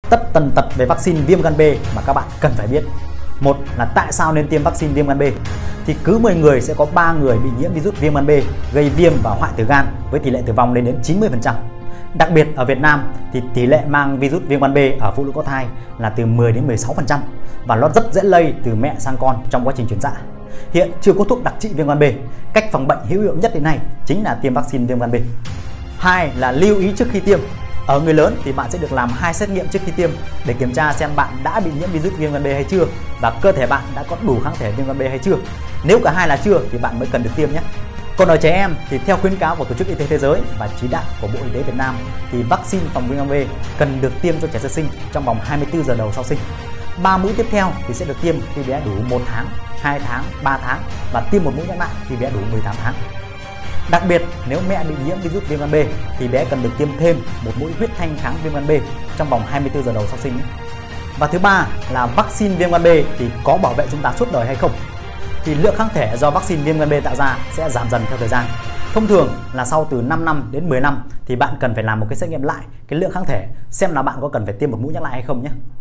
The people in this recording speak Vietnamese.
tất tần tật về vaccine viêm gan B mà các bạn cần phải biết. Một là tại sao nên tiêm vaccine viêm gan B. Thì cứ 10 người sẽ có 3 người bị nhiễm virus viêm gan B gây viêm và hoại tử gan với tỷ lệ tử vong lên đến 90%. Đặc biệt ở Việt Nam thì tỷ lệ mang virus viêm gan B ở phụ nữ có thai là từ 10 đến 16% và nó rất dễ lây từ mẹ sang con trong quá trình chuyển dạ. Hiện chưa có thuốc đặc trị viêm gan B. Cách phòng bệnh hữu hiệu nhất đến nay chính là tiêm vaccine viêm gan B. Hai là lưu ý trước khi tiêm. Ở người lớn thì bạn sẽ được làm 2 xét nghiệm trước khi tiêm để kiểm tra xem bạn đã bị nhiễm virus viêm gan B hay chưa và cơ thể bạn đã có đủ kháng thể viêm gan B hay chưa. Nếu cả hai là chưa thì bạn mới cần được tiêm nhé. Còn ở trẻ em thì theo khuyến cáo của Tổ chức Y tế Thế giới và chỉ đạo của Bộ Y tế Việt Nam thì vaccine phòng viêm gan B cần được tiêm cho trẻ sơ sinh trong vòng 24 giờ đầu sau sinh. 3 mũi tiếp theo thì sẽ được tiêm khi bé đủ 1 tháng, 2 tháng, 3 tháng và tiêm một mũi nhắc lại khi bé đủ 18 tháng. Đặc biệt nếu mẹ bị nhiễm virus viêm gan B thì bé cần được tiêm thêm một mũi huyết thanh kháng viêm gan B trong vòng 24 giờ đầu sau sinh. Và thứ ba là vaccine viêm gan B thì có bảo vệ chúng ta suốt đời hay không? Thì lượng kháng thể do vaccine viêm gan B tạo ra sẽ giảm dần theo thời gian. Thông thường là sau từ 5 năm đến 10 năm thì bạn cần phải làm một cái xét nghiệm lại cái lượng kháng thể xem là bạn có cần phải tiêm một mũi nhắc lại hay không nhé.